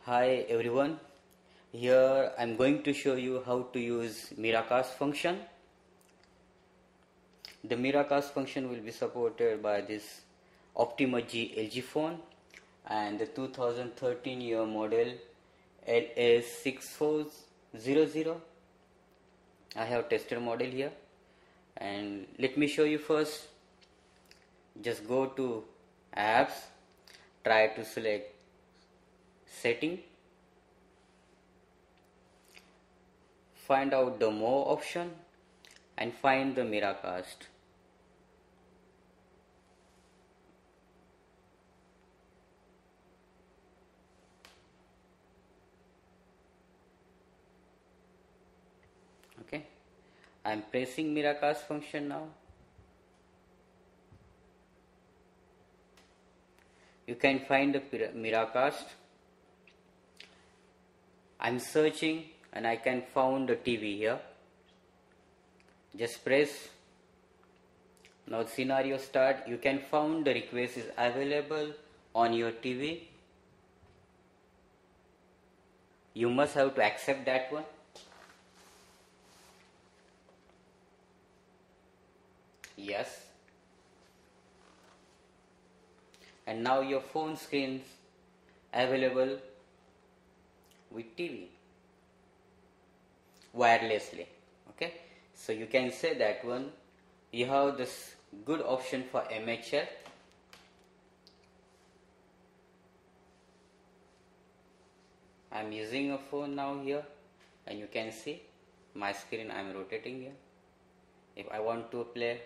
Hi everyone, here I'm going to show you how to use Miracast function. The Miracast function will be supported by this Optima G LG phone and the 2013 year model LS6400. I have tested model here, and let me show you first. Just go to apps, try to select setting, find out the more option and find the Miracast. Okay, I am pressing Miracast function now. You can find the Miracast. I am searching and I can find the TV here. Just press. Now the scenario start. You can find the request is available on your TV. You must have to accept that one. Yes. And now your phone screen is available with TV wirelessly. Okay, so you can say that one. You have this good option for MHL. I am using a phone now here, and you can see my screen I am rotating here. If I want to play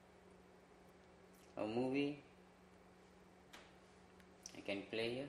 a movie, I can play here.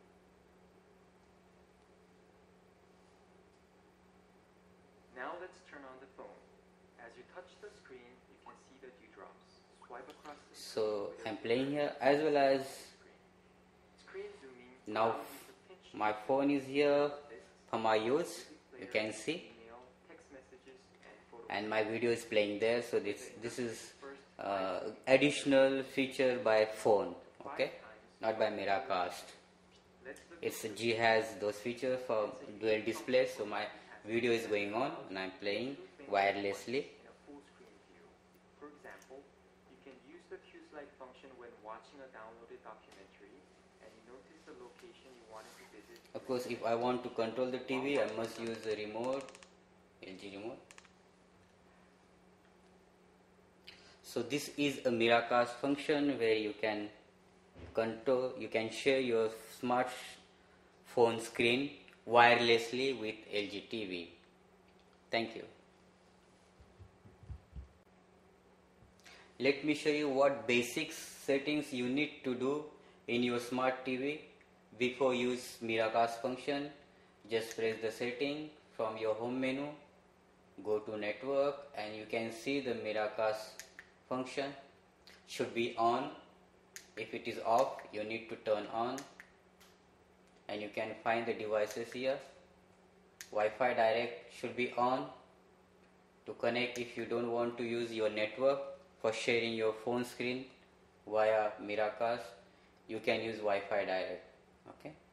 Now let's turn on the phone. As you touch the screen, you can see the dewdrops. Swipe across the So I'm playing here, as well as screen zooming. now my phone is here for my use. You can see, Email, text messages, and photos. and my video is playing there. So this is additional feature by phone. Okay, not by Miracast. It's G has those features for dual display. So my video is going on and I'm playing wirelessly. In a full screen view. For example, you can use the fuse light function when watching a downloaded documentary and you notice the location you wanted to visit. Of course, if I want to control the TV, I must use the remote, LG remote. So this is a Miracast function where you can control, you can share your smartphone screen wirelessly with LG TV. Thank you. Let me show you what basic settings you need to do in your smart TV before you use Miracast function. Just press the setting from your home menu, go to network, and you can see the Miracast function should be on. If it is off, you need to turn on, and you can find the devices here. Wi-Fi direct should be on to connect if you don't want to use your network for sharing your phone screen via Miracast. You can use Wi-Fi direct. Okay.